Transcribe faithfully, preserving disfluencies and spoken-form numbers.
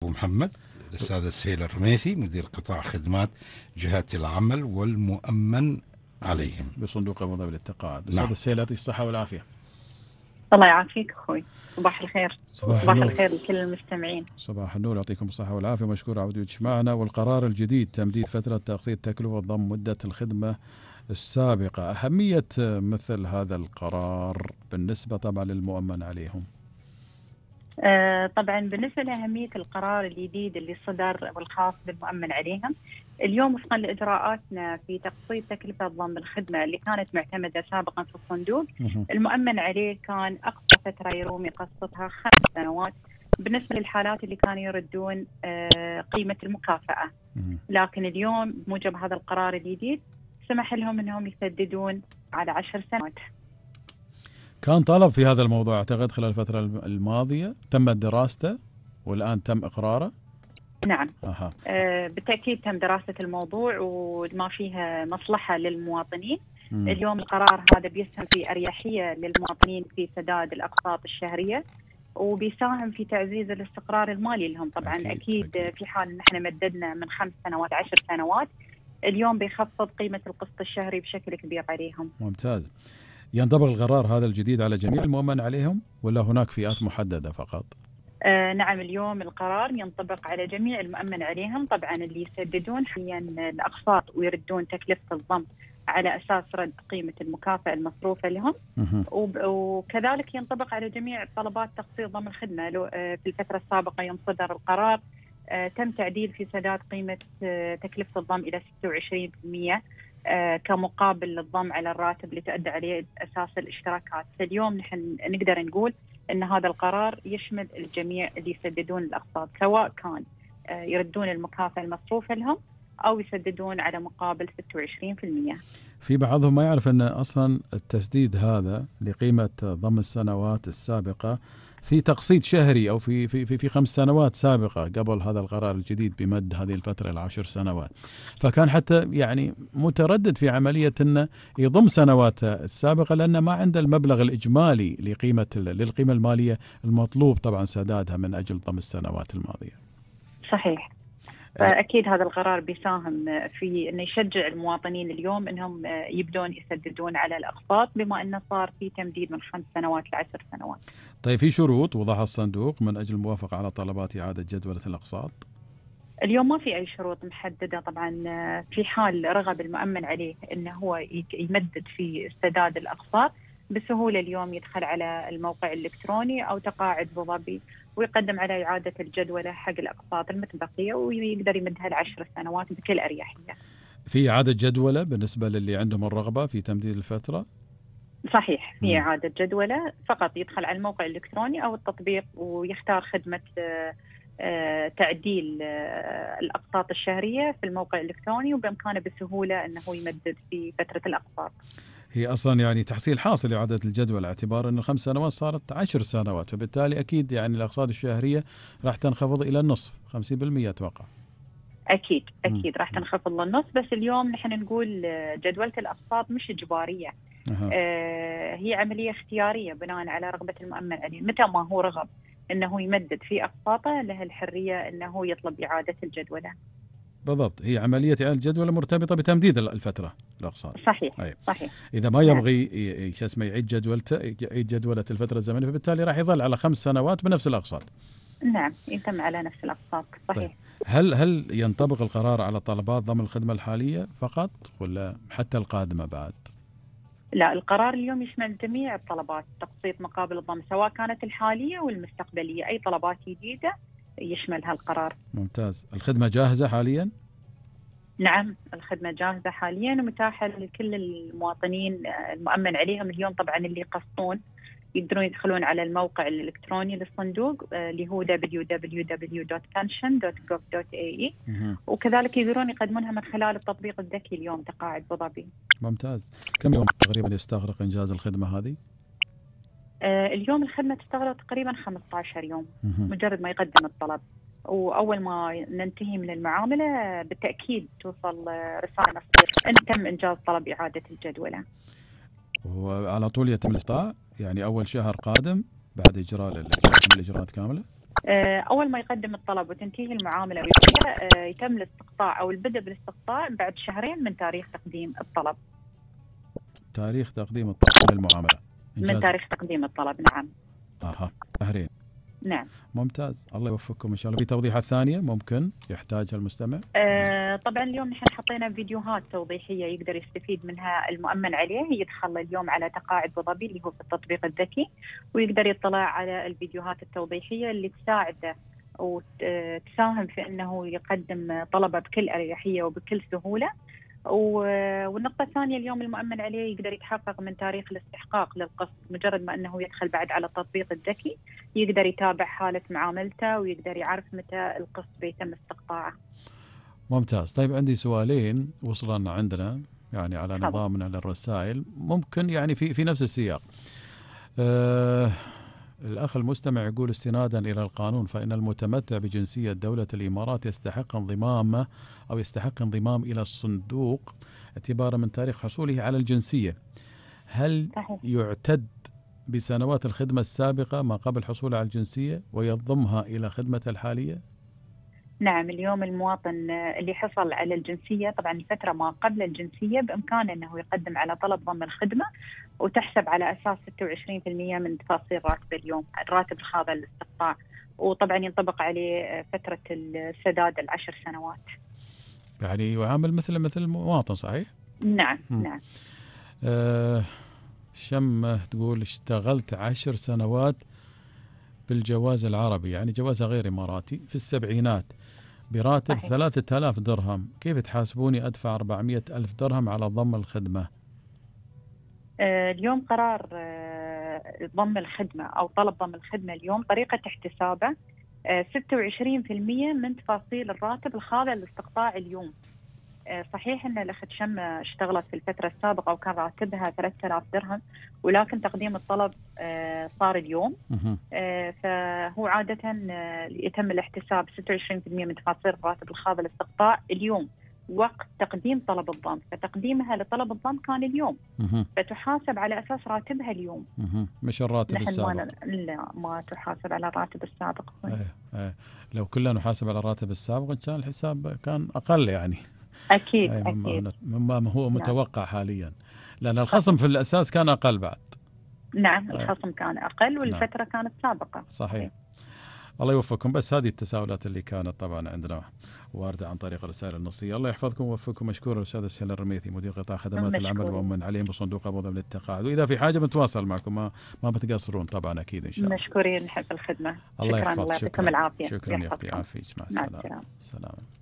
أبو محمد، الأستاذة سهيلة الرميثي، مدير قطاع خدمات جهات العمل والمؤمن عليهم بصندوق أبو ظبي للتقاعد. نعم. أستاذة سهيلة، يعطيك الصحة والعافية. الله يعافيك أخوي، صباح الخير. صباح, صباح الخير لكل المستمعين. صباح النور، يعطيكم الصحة والعافية، مشكور عودتك معنا. والقرار الجديد تمديد فترة تقسيط تكلفة ضم مدة الخدمة السابقة، أهمية مثل هذا القرار بالنسبة طبعا للمؤمن عليهم. آه طبعا بالنسبة لأهمية القرار الجديد اللي صدر والخاص بالمؤمن عليهم، اليوم وفقا لإجراءاتنا في تقسيط تكلفة ضم الخدمة اللي كانت معتمدة سابقا في الصندوق، المؤمن عليه كان أقصى فترة يروم يقسطها خمس سنوات بالنسبة للحالات اللي كانوا يردون آه قيمة المكافأة. لكن اليوم بموجب هذا القرار الجديد سمح لهم أنهم يسددون على عشر سنوات. كان طلب في هذا الموضوع أعتقد خلال الفترة الماضية، تمت دراسته والآن تم إقراره. نعم. أها. آه بالتأكيد تم دراسة الموضوع وما فيها مصلحة للمواطنين. مم. اليوم القرار هذا بيسهم في أريحية للمواطنين في سداد الأقساط الشهرية، وبيساهم في تعزيز الاستقرار المالي لهم. طبعا أكيد, أكيد, أكيد. في حال نحن مددنا من خمس سنوات عشر سنوات، اليوم بيخفض قيمة القسط الشهري بشكل كبير عليهم. ممتاز. ينطبق القرار هذا الجديد على جميع المؤمن عليهم ولا هناك فئات محددة فقط؟ آه نعم، اليوم القرار ينطبق على جميع المؤمن عليهم. طبعا اللي يسددون حاليا الأقساط ويردون تكلفة الضم على أساس رد قيمة المكافأة المصروفة لهم، وكذلك ينطبق على جميع طلبات تقسيط ضم الخدمة. في الفترة السابقة يوم صدر القرار تم تعديل في سداد قيمة تكلفة الضم إلى ستة وعشرين بالمئة كمقابل للضم على الراتب اللي تؤدى عليه أساس الاشتراكات. فاليوم نحن نقدر نقول أن هذا القرار يشمل الجميع اللي يسددون الأقساط، سواء كان يردون المكافأة المصروفة لهم أو يسددون على مقابل ستة وعشرين بالمئة. في بعضهم ما يعرف أن أصلا التسديد هذا لقيمة ضم السنوات السابقة في تقسيط شهري أو في في في في خمس سنوات سابقة قبل هذا القرار الجديد بمد هذه الفترة العشر سنوات، فكان حتى يعني متردد في عملية أنه يضم سنوات السابقة لأنه ما عنده المبلغ الإجمالي لقيمة للقيمة المالية المطلوب طبعا سدادها من أجل ضم السنوات الماضية. صحيح. فأكيد هذا القرار بيساهم في أنه يشجع المواطنين اليوم أنهم يبدون يسددون على الأقساط، بما أنه صار في تمديد من خمس سنوات لعشر سنوات. طيب في شروط وضعها الصندوق من أجل الموافقة على طلبات إعادة جدولة الأقساط؟ اليوم ما في أي شروط محددة. طبعا في حال رغب المؤمن عليه أنه هو يمدد في سداد الأقساط بسهولة، اليوم يدخل على الموقع الإلكتروني أو تقاعد أبو ظبي ويقدم على إعادة الجدولة حق الأقساط المتبقية ويقدر يمدها لعشر سنوات بكل أريحية. في إعادة جدولة بالنسبة للي عندهم الرغبة في تمديد الفترة؟ صحيح، في إعادة جدولة، فقط يدخل على الموقع الإلكتروني أو التطبيق ويختار خدمة تعديل الأقساط الشهرية في الموقع الإلكتروني، وبإمكانه بسهولة أنه يمدد في فترة الأقساط. هي أصلا يعني تحصيل حاصل إعادة الجدول اعتبار أن الخمس سنوات صارت عشر سنوات، فبالتالي أكيد يعني الأقساط الشهرية راح تنخفض إلى النصف، خمسين بالمئة أتوقع. أكيد أكيد راح تنخفض للنص. بس اليوم نحن نقول جدولة الأقساط مش إجبارية. أه. آه هي عملية اختيارية بناء على رغبة المؤمن عليه. متى ما هو رغب أنه يمدد في أقساطه له الحرية أنه يطلب إعادة الجدولة. بالضبط، هي عملية إعادة الجدولة مرتبطة بتمديد الفترة الأقساط. صحيح. أيه. صحيح. إذا ما يبغي شو اسمه يعيد جدولته يعيد جدولة الفترة الزمنية، فبالتالي راح يظل على خمس سنوات بنفس الأقساط. نعم، يتم على نفس الأقساط. صحيح. طيب. هل هل ينطبق القرار على طلبات ضم الخدمة الحالية فقط ولا حتى القادمة بعد؟ لا، القرار اليوم يشمل جميع الطلبات تقسيط مقابل الضم، سواء كانت الحالية والمستقبلية. أي طلبات جديدة يشملها القرار. ممتاز. الخدمة جاهزة حاليا؟ نعم، الخدمة جاهزة حاليا ومتاحة لكل المواطنين المؤمن عليهم. اليوم طبعا اللي يقسطون يقدرون يدخلون على الموقع الإلكتروني للصندوق اللي هو دبليو دبليو دبليو دوت بنشن دوت جوف دوت إيه إي، وكذلك يقدرون يقدمونها من خلال التطبيق الذكي اليوم تقاعد أبو ظبي. ممتاز. كم يوم تقريبا يستغرق إنجاز الخدمة هذه؟ آه اليوم الخدمة تستغرق تقريبا خمسة عشر يوم مجرد ما يقدم الطلب، وأول ما ننتهي من المعاملة بالتأكيد توصل رسالة نصير أن تم إنجاز طلب إعادة الجدولة. وعلى طول يتم الإصداع يعني أول شهر قادم بعد إجراء الإجراءات كاملة؟ أول ما يقدم الطلب وتنتهي المعاملة ويبدأ يتم الاستقطاع أو البدء بالاستقطاع بعد شهرين من تاريخ تقديم الطلب. تاريخ تقديم الطلب للمعاملة إنجاز. من تاريخ تقديم الطلب، نعم. أها، شهرين. نعم. ممتاز، الله يوفقكم إن شاء الله. في توضيحات ثانية ممكن يحتاجها المستمع؟ آه طبعا اليوم نحن حطينا فيديوهات توضيحية يقدر يستفيد منها المؤمن عليه. يدخل اليوم على تقاعد أبو ظبي اللي هو في التطبيق الذكي، ويقدر يطلع على الفيديوهات التوضيحية اللي تساعده وتساهم في أنه يقدم طلبه بكل أريحية وبكل سهولة. والنقطة الثانية اليوم المؤمن عليه يقدر يتحقق من تاريخ الاستحقاق للقسط مجرد ما أنه يدخل بعد على التطبيق الذكي، يقدر يتابع حالة معاملته ويقدر يعرف متى القسط بيتم استقطاعه. ممتاز. طيب عندي سؤالين وصلنا عندنا يعني على نظامنا للرسائل، ممكن يعني في في نفس السياق. أه الأخ المستمع يقول استنادا إلى القانون فإن المتمتع بجنسية دولة الإمارات يستحق انضمامه أو يستحق انضمام إلى الصندوق اعتبارا من تاريخ حصوله على الجنسية. هل يعتد بسنوات الخدمة السابقة ما قبل حصوله على الجنسية ويضمها إلى خدمته الحالية؟ نعم، اليوم المواطن اللي حصل على الجنسية طبعا الفترة ما قبل الجنسية بإمكانه أنه يقدم على طلب ضم الخدمة وتحسب على أساس ستة وعشرين بالمئة من تفاصيل راتب اليوم، الراتب الخاضع للاستقطاع، وطبعا ينطبق عليه فترة السداد العشر سنوات. يعني يعامل مثل مثل المواطن، صحيح؟ نعم. م. نعم. أه شمة تقول اشتغلت عشر سنوات بالجواز العربي، يعني جوازها غير إماراتي، في السبعينات براتب صحيح. ثلاثة آلاف درهم، كيف تحاسبوني أدفع أربعمئة ألف درهم على ضم الخدمة؟ آه اليوم قرار آه ضم الخدمة أو طلب ضم الخدمة اليوم طريقة احتسابه آه ستة وعشرين بالمئة من تفاصيل الراتب الخاضع للاستقطاع اليوم. صحيح أن الأخت شمة اشتغلت في الفترة السابقة وكان راتبها ثلاثة آلاف درهم، ولكن تقديم الطلب صار اليوم، فهو عادة يتم الاحتساب ستة وعشرين بالمئة من تفاصيل الراتب الخاضع للاستقطاع اليوم وقت تقديم طلب الضم، فتقديمها لطلب الضم كان اليوم، فتحاسب على أساس راتبها اليوم، مش الراتب السابق. ما لا ما تحاسب على الراتب السابق. ايه ايه لو كلنا نحاسب على الراتب السابق كان الحساب كان أقل يعني. أكيد أكيد أكيد مما هو متوقع نعم. حاليا، لأن الخصم في الأساس كان أقل بعد. نعم الخصم كان أقل والفترة نعم. كانت سابقة. صحيح. الله يوفقكم. بس هذه التساؤلات اللي كانت طبعا عندنا واردة عن طريق الرسائل النصية. الله يحفظكم ويوفقكم. مشكور الأستاذ سهيل الرميثي مدير قطاع خدمات العمل ومن عليهم بصندوق أبو ظبي للتقاعد، وإذا في حاجة بنتواصل معكم، ما ما بتقصرون طبعا أكيد إن شاء الله. مشكورين، نحب الخدمة. الله شكرا، يحفظك. الله يعطيكم العافية. شكرا، يعطيك العافية. مع السلامة. السلامة. سلام.